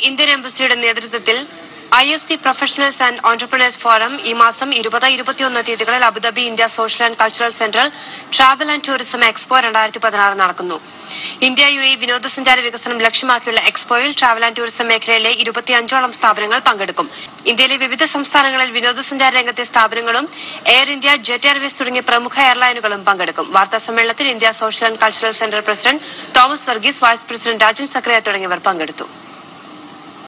Indian എംബസിയുടെ നേതൃത്വത്തിൽ IFC professionals and entrepreneurs forum ഈ മാസം 20-21 തീയതികളിൽ Abu Dhabi India social and cultural സെന്ററിൽ ട്രാവൽ ആൻഡ് ടൂറിസം എക്സ്പോ 2016 നടക്കുന്നു. ഇന്ത്യ UAE വിനോദസഞ്ചാര വികസനം ലക്ഷ്യമാക്കിയുള്ള എക്സ്പോയിൽ ട്രാവൽ ആൻഡ് ടൂറിസം മേഖലയിലെ 25ഓളം സ്ഥാപനങ്ങൾ പങ്കെടുക്കും. ഇന്ത്യയിലെ വിവിധ സംസ്ഥാനങ്ങളിൽ വിനോദസഞ്ചാര രംഗത്തെ സ്ഥാപനങ്ങളും എയർ ഇന്ത്യ, ജെറ്റ് എയർവേസ് തുടങ്ങിയ പ്രമുഖ എയർലൈനുകളും പങ്കെടുക്കും. വാർത്താ സമ്മേളനത്തിൽ India social and cultural centre president Thomas Varghese, vice president Rajan Sakaria തുടങ്ങിയവർ പങ്കെടുത്തു.